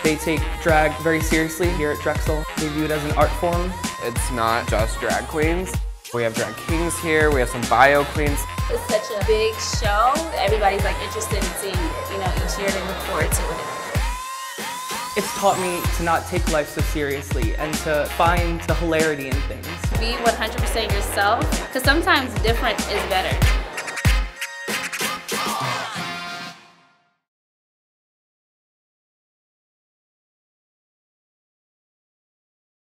They take drag very seriously here at Drexel. They view it as an art form. It's not just drag queens. We have drag kings here, we have some bio queens. It's such a big show. Everybody's like interested in seeing it. You know, each year they look forward to it. It's taught me to not take life so seriously and to find the hilarity in things. Be 100% yourself, because sometimes different is better.